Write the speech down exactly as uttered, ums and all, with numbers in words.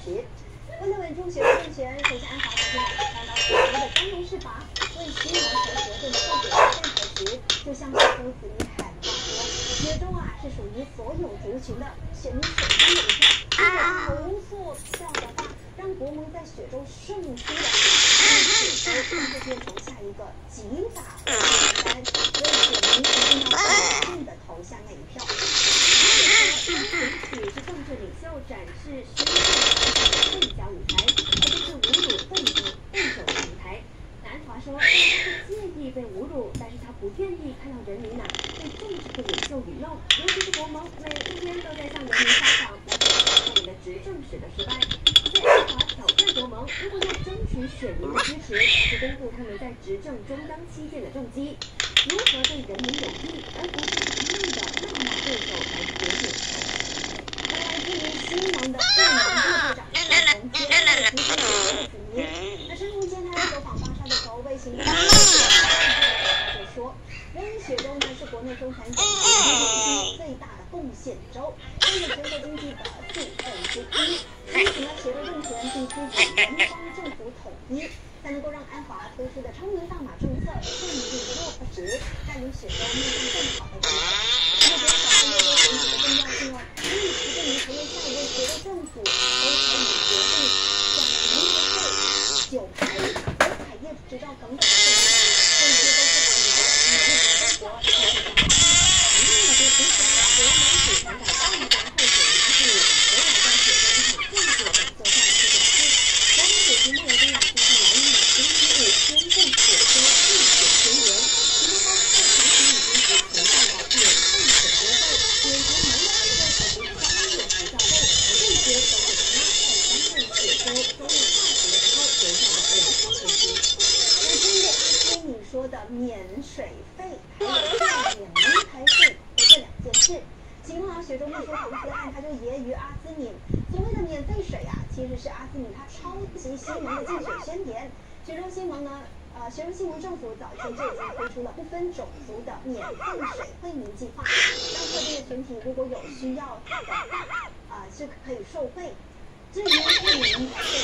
时。为了稳住学生政权，首先安华昨天晚上到雪州的丹东市拔为新毛和学生的后果站台时，就向雪州子民喊话说：雪州啊是属于所有族群的，选你手中有一票，如果投错票的话，让国盟在雪州胜出的话，那雪州将会变成下一个极大的负担，所以选民一定要稳定的投下那一票。当选举是政治领袖展示宣誓的最佳舞台，而不是侮辱对手对手的舞台。南华说，他不介意被侮辱，但是他不愿意看到人民呐、啊、被政治的领袖愚弄，尤其是国盟每一天都在向人民撒谎，来掩盖他们的执政史的失败。所以安华挑战国盟，如果要争取选民的支持，就公布他们在执政中当期间的政绩，如何对人民有益，而不是一味的谩骂对手来博眼球。而来自于新盟的部门副部长沈从接受了提醒雪州的子民。那沈从坚他在走访巴沙的时候，为行政就说，人民雪州呢是国内中产阶级最大的贡献州，占了全国经济的四分之一。因此呢，雪州政权必须与联邦政府统一，才能够让安华推出的超能大马政策顺利落实，带领雪州迈向更好的未来。那么，小朋友对选举的重要性哦，所以一个名成为下一位雪州政府都可以决定像农业会、酒牌、和产业执照等等的事情，这些都是很多努力的中国才会达到。另外呢，就同时啊，国民组成的大家候选人是首尔在雪州一场政治的走向是表示，国民主席莫文蔚啊，将在来年的星期五宣布雪州竞选宣言，其中包括长期已经不存在的免费选择会、免除门槛会和不商业执照会，这些都是他在担任雪州州内大臣的时候留下的良好成绩。那针对阿基米说的免水费还有免门牌费的这两件事，其中啊，雪州秘书黄思汉他就揶揄阿兹敏，所谓的免费水啊，其实是阿兹敏他超级新盟的竞选宣言。雪州新盟呢，呃，雪州新盟政府早前就已经推出了不分种族的免费水惠民计划，让特定的群体如果有需要的话，呃，是可以受惠。至于市民对